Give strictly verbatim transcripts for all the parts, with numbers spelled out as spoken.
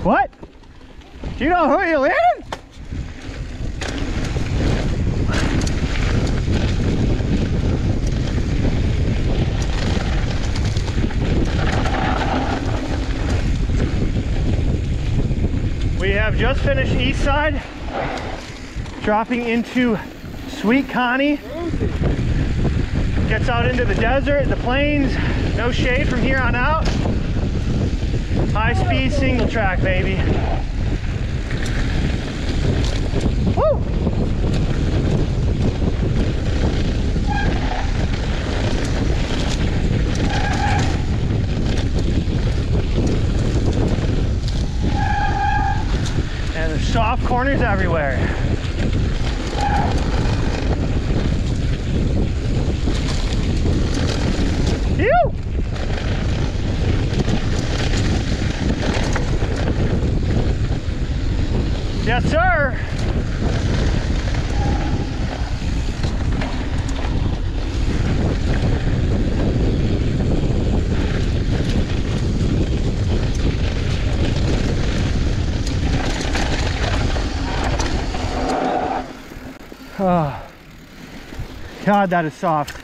What? Do you know who you landed? We have just finished Eastside, dropping into Sweet Connie. Gets out into the desert, the plains, no shade from here on out. High speed single track, baby. Woo! And there's soft corners everywhere. Ew! Yes, sir. Oh, God, that is soft.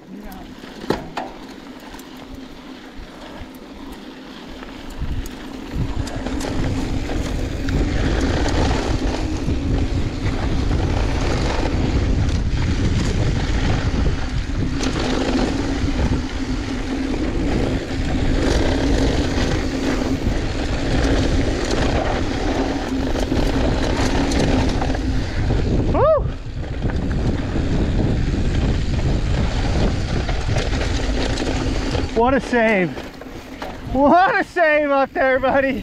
What a save. What a save up there, buddy.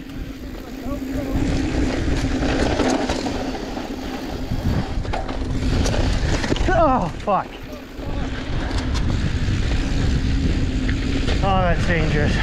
Oh, fuck. Oh, that's dangerous.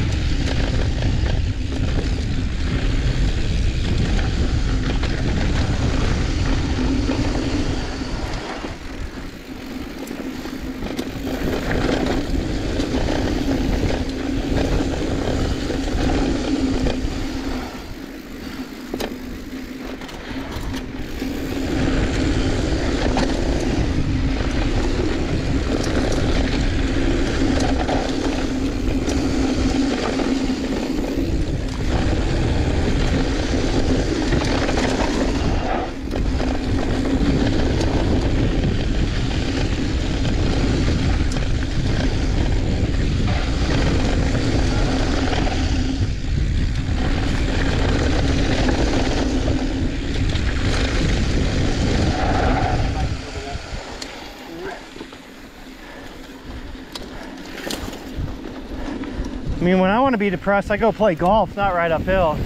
I mean, when I want to be depressed, I go play golf, not ride uphill.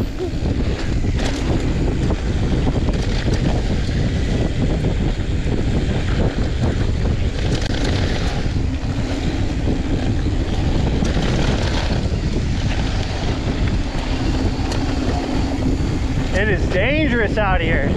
It is dangerous out here.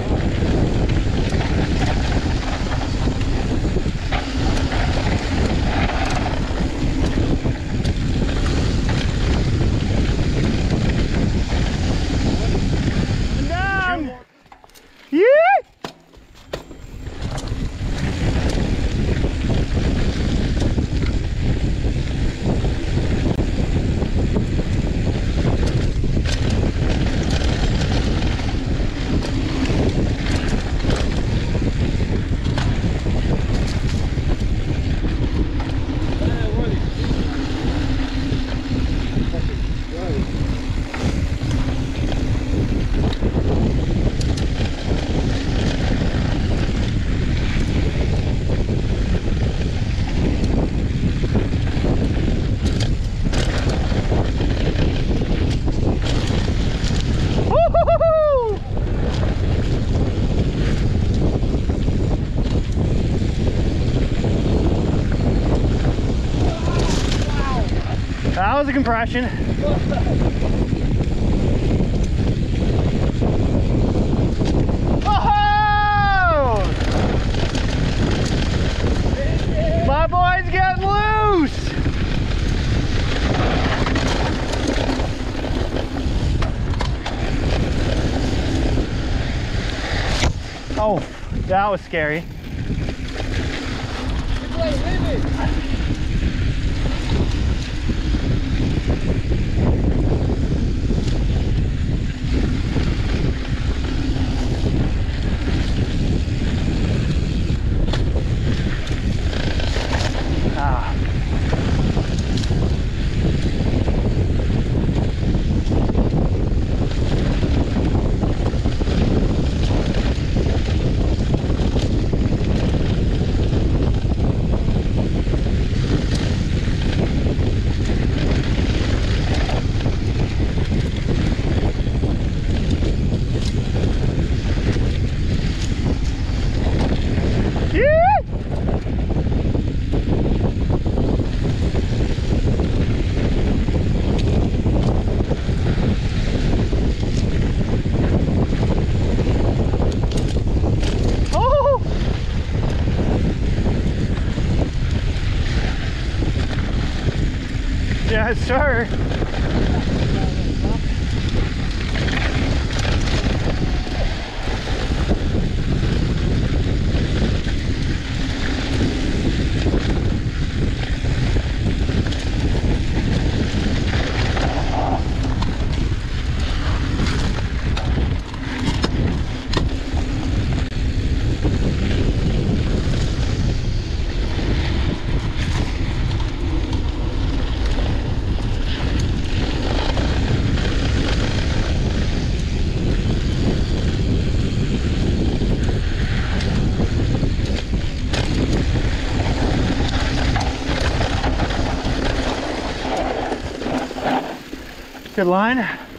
That was a compression. Oh! My boy's getting loose. Oh, that was scary. Ah. Yes, sir. Good line.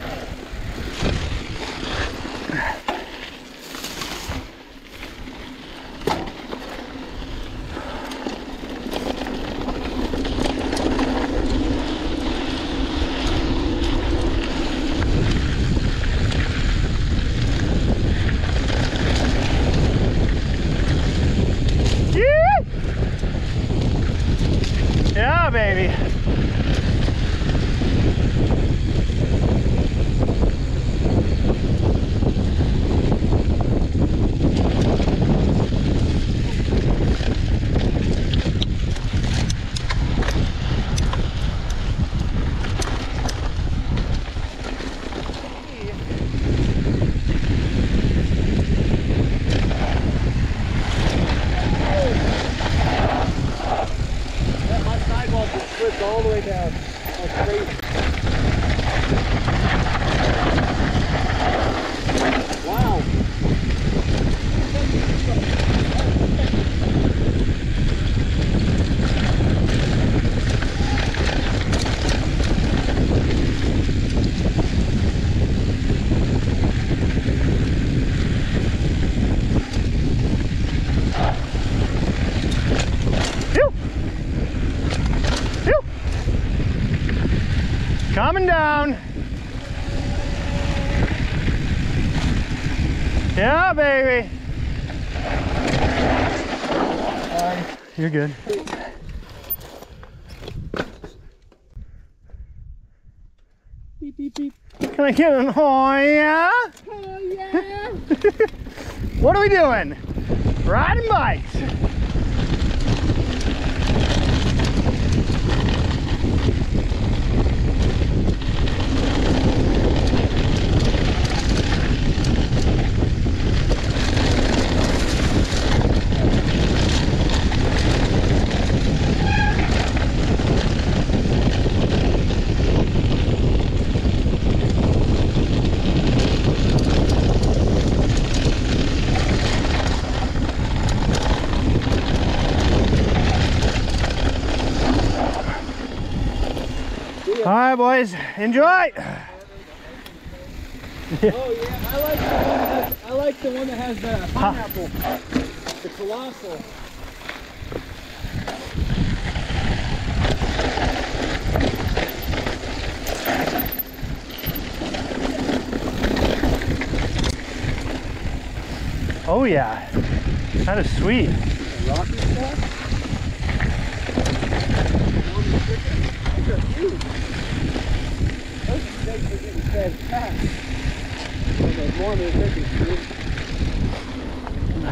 Yeah, baby. All the way down. That's crazy. Wow. Coming down. Yeah, baby. Um, You're good. Beep, beep, beep. Can I get an oh yeah? Oh, yeah. What are we doing? Riding bikes. All right, boys, enjoy. Oh yeah, I like the one that has, I like the one that has the pineapple, the colossal. Oh yeah, that is sweet. Rocky stuff. Those are huge. Those snakes are getting fed fast. Those are more than chickens, dude.